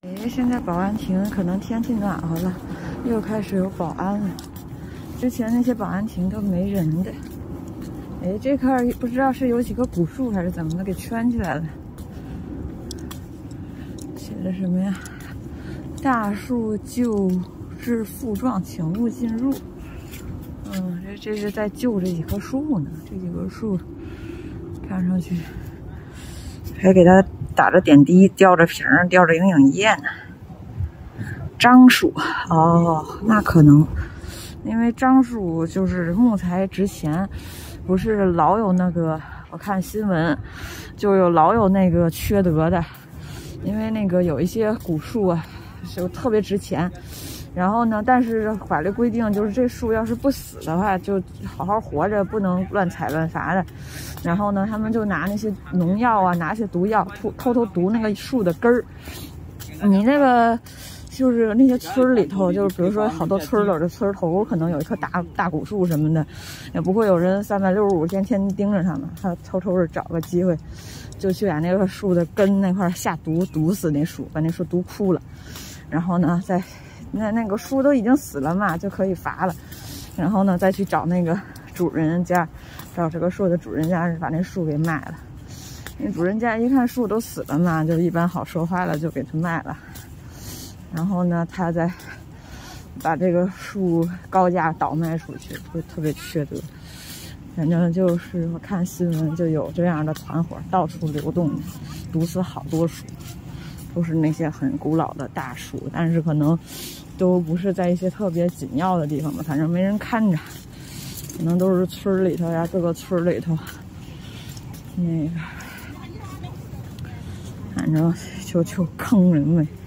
哎，现在保安亭可能天气暖和了，又开始有保安了。之前那些保安亭都没人的。哎，这块不知道是有几个古树还是怎么的，给圈起来了。写的什么呀？大树救治复壮，请勿进入。这是在救这几棵树呢。这几棵树看上去还给它打着点滴，吊着瓶，吊着营养液呢。樟树哦，那可能因为樟树就是木材值钱，不是老有那个，我看新闻就老有那个缺德的，因为那个有一些古树啊就特别值钱。然后呢，但是法律规定就是这树要是不死的话，就好好活着，不能乱采乱伐的。然后呢，他们就拿那些农药啊，拿些毒药，偷偷毒那个树的根儿。你那个就是那些村里头，就是比如说好多村儿的村头，可能有一棵大古树什么的，也不会有人365天天盯着他们，他偷偷的找个机会，就去把那个树的根那块下毒，毒死那树，把那树毒枯了。然后呢，那个树都已经死了嘛，就可以伐了。然后呢，再去找那个主人家，找这个树的主人家，把那树给卖了。那主人家一看树都死了嘛，就一般好说话了，就给他卖了。然后呢，他再把这个树高价倒卖出去，会特别缺德。反正就是我看新闻就有这样的团伙到处流动，毒死好多树。都是那些很古老的大树，但是可能都不是在一些特别紧要的地方吧，反正没人看着，可能都是村里头呀，各个村里头那个，反正就坑人呗。